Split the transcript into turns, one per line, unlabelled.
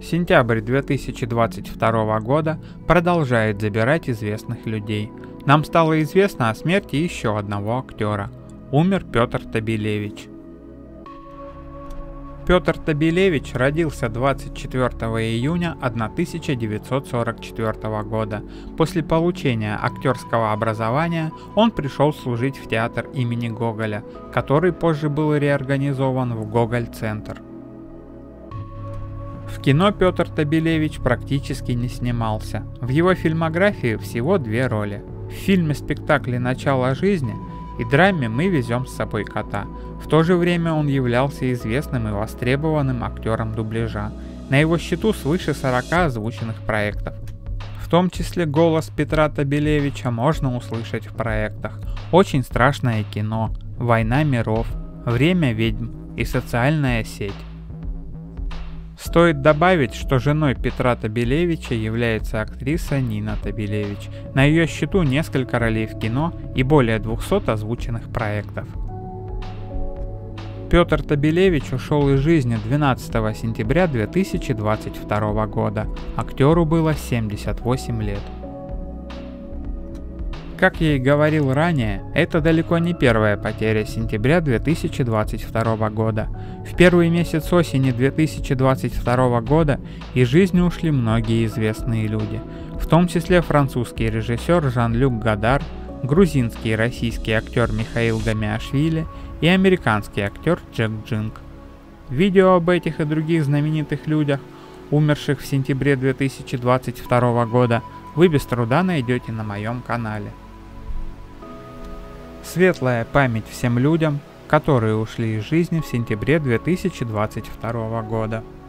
Сентябрь 2022 года продолжает забирать известных людей. Нам стало известно о смерти еще одного актера. Умер Петр Табилевич. Петр Табилевич родился 24 июня 1944 года. После получения актерского образования он пришел служить в театр имени Гоголя, который позже был реорганизован в Гоголь-центр. В кино Петр Табилевич практически не снимался. В его фильмографии всего 2 роли. В фильме-спектакле «Начало жизни» и драме «Мы везем с собой кота». В то же время он являлся известным и востребованным актером дубляжа. На его счету свыше 40 озвученных проектов. В том числе голос Петра Табилевича можно услышать в проектах «Очень страшное кино», «Война миров», «Время ведьм» и «Социальная сеть». Стоит добавить, что женой Петра Табилевича является актриса Нина Табилевич. На ее счету несколько ролей в кино и более 200 озвученных проектов. Петр Табилевич ушел из жизни 12 сентября 2022 года. Актеру было 78 лет. Как я и говорил ранее, это далеко не первая потеря сентября 2022 года. В первый месяц осени 2022 года из жизни ушли многие известные люди, в том числе французский режиссер Жан-Люк Годар, грузинский и российский актер Михаил Гамиашвили и американский актер Джек Джилленхол. Видео об этих и других знаменитых людях, умерших в сентябре 2022 года, вы без труда найдете на моем канале. Светлая память всем людям, которые ушли из жизни в сентябре 2022 года.